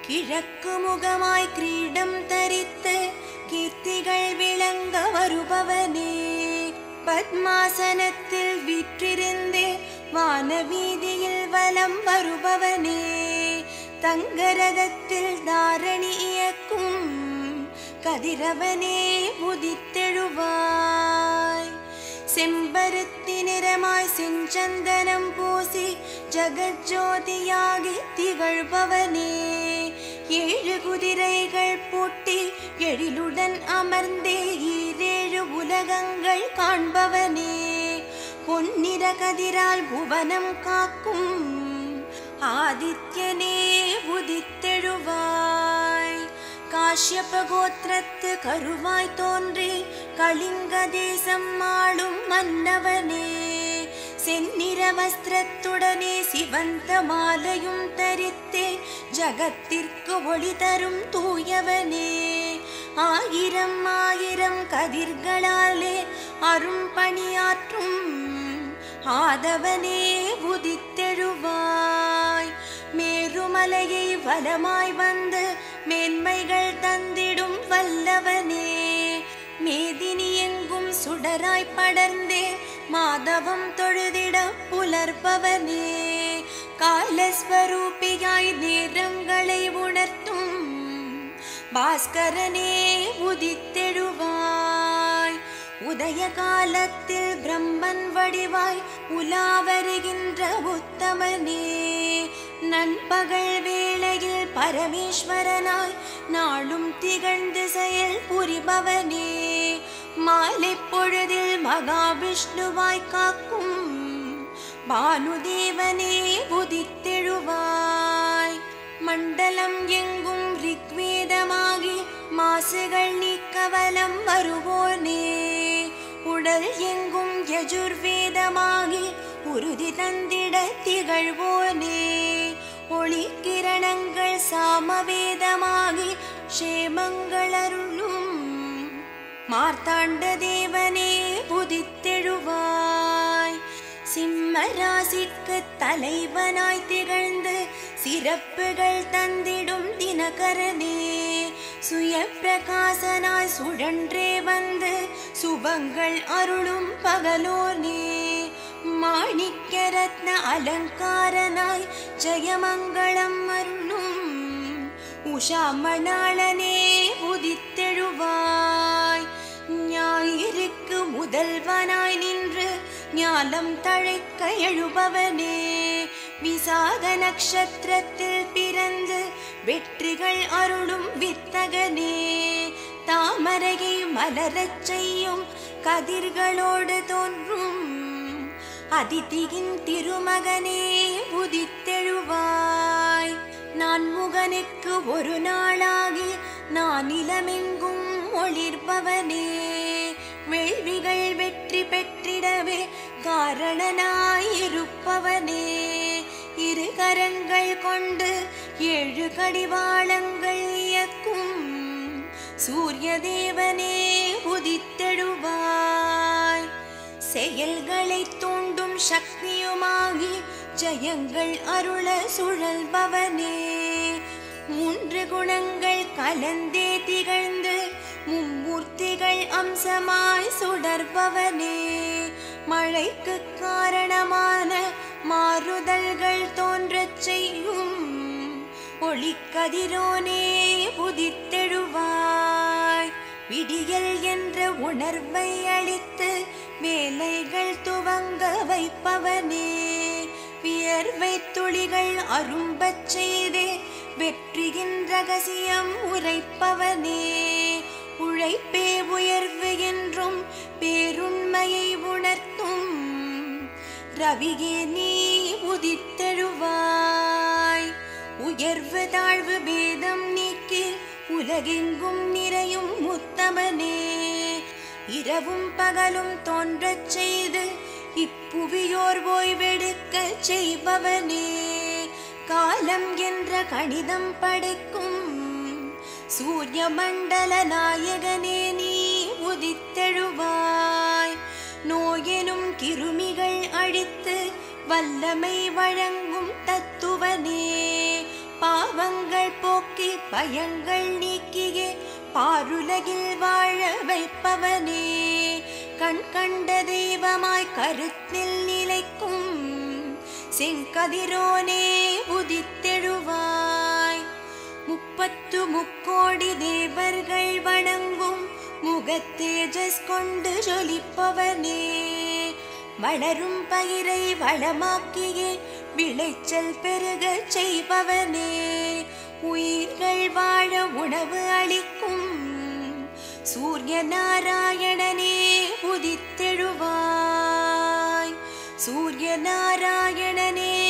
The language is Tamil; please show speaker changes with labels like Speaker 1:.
Speaker 1: கிழக்கு முகமாய் கிரீடம் தரித்து கீர்த்திகள் விளங்க வருபவனே, பத்மாசனத்தில் வீற்றிருந்தே வானவீதியில் வலம் வருபவனே, தங்கரதத்தில் தாரணி இயக்கும் கதிரவனே உதித்தெழுவாய். செம்பருத்தி நிறமாய் செஞ்சந்தனம் பூசி ஜகஜோதியாகி திகழ்பவனே, ஏழு குதிரைகள் பூட்டி எழிலுடன் அமர்ந்தே ஈரேழு உலகங்கள் காண்பவனே, பொன்னிற கதிரால் புவனம் காக்கும் ஆதித்யனே உதித்தெழுவாய். காஷ்யப கோத்திரத்து கருவாய் தோன்றி கலிங்க தேசம் ஆளும் மன்னவனே, செந்நிற வஸ்திரத்துடனே சிவந்த மாலையும் தரித்தே ஜகத்திற்கு ஒளி தரும் தூயவனே, ஆயிரம் ஆயிரம் கதிர்களாலே அரும் பணியாற்றும் ஆதவனே உதித்தெழுவாய். மேருமலையை வலமாய் வந்து மேன்மைகள் தந்திடும் வல்லவனே, மேதினி எங்கும் சுடராய் படர்ந்தே மாதவம் தொழுதிட புலர்பவனே, காலஸ்வரூபியாய் நேரங்களை உணர்த்தும் பாஸ்கரனே உதித்தெழுவாய். உதய காலத்தில் பிரம்மன் வடிவாய் உலா வருகின்ற உத்தமனே, நண்பகல் வேளையில் பரமேஸ்வரனாய் நாளும் திகழ்ந்து செயல் புரிபவனே, மாலை பொழுதில் மகாவிஷ்ணுவாய் காக்கும் பானுதேவனே உதித்தெழுவாய். மண்டலம் எங்கும் ரிக்வேதமாகி மாசுகள் நீக்க வலம் வருவோனே, உடல் எங்கும் யஜுர்வேதமாகி உறுதி தந்திட திகழ்வோனே, ஒளி கிரணங்கள் சாமவேதமாகி க்ஷேமங்கள் அருளும் மார்த்தாண்ட தேவனே உதித்தெழுவாய். சிம்ம ராசிக்கு தலைவனாய் திகழ்ந்து சிறப்புகள் தந்திடும் தினகரனே, சுய பிரகாசனாய் சுழன்றே வந்து சுபங்கள் அருளும் பகலோனே, மாணிக்க ரத்ன அலங்காரனாய் ஜெயமங்களம் அருளும் உஷாமணாளனே உதித்தெழுவாய். ஞாயிறுக்கு முதல்வனாய் நின்று ஞானம் தழைக்க எழுபவனே, விசாக நட்சத்திரத்தில் பிறந்து வெற்றிகள் அருளும் வித்தகனே, தாமரையை மலரச் செய்யும் கதிர்களோடு தோன்றும் அதிதியின் திருமகனே உதித்தெழுவாய். நான் முகனுக்கு ஒரு நாளாகி நான் நிலமெங்கும் ஒளிர்பவனே, வேள்விகள் வெற்றி பெற்றிடவே காரணனாயிருப்பவனே, இரு கரங்கள் கொண்டு ஏழு கடிவாளங்கள் இயக்கும் சூரிய தேவனே உதித்தெழுவாய். செயல்களை தூண்டும் சக்தியுமாகி ஜெயங்கள் அருள சுழல்பவனே, மூன்று குணங்கள் கலந்தே திகழ்ந்து மும்மூர்த்திகள் அம்சமாய் சுடர்பவனே, மழைக்கு காரணமான மாறுதல்கள் தோன்றச் செய்யும் ஒளிக்கதிரோனே உதித்தெழுவாய். விடியல் என்ற உணர்வை அளித்து வேலைகள் துவங்க வைப்பவனே, வியர்வை துளிகள் அரும்பச் செய்தே வெற்றியின் ரகசியம் உரைப்பவனே, உழைப்பே உயர்வு என்றும் பேருண்மையை உணர்த்தும் ரவியே நீ உதித்தெழுவாய். உயர்வு தாழ்வு பேதம் நீக்கி உலகெங்கும் நிறையும் உத்தமனே, இரவும் பகலும் தோன்றச் செய்து இப்புவியோர் ஓய்வெடுக்க செய்பவனே, காலம் என்ற கணிதம் படைக்கும் சூரிய மண்டல நாயகனே நீ உதித்தெழுவாய். நோயெனும் கிருமிகள் அழித்து வல்லமை வழங்கும் தத்துவனே, பாவங்கள் போக்கி பயங்கள் நீக்கியே பாருலகில் வாழ வைப்பவனே. கண் கண்ட தெய்வமாய் கருத்தில் நிலைக்கும் செங்கதிரோனே உதித்தெழுவாய். 33 தேவர்கள் வணங்கும் முகத்தேஜஸ் கொண்டு ஜொலிப்பவனே. வளரும் பயிரை வளமாக்கியே விளைச்சல் பெருகச் செய்பவனே. உயிர்கள் வாழ உணவு அளிக்கும் சூரிய நாராயணனே உதித்தெழுவாய். சூரிய நாராயணனே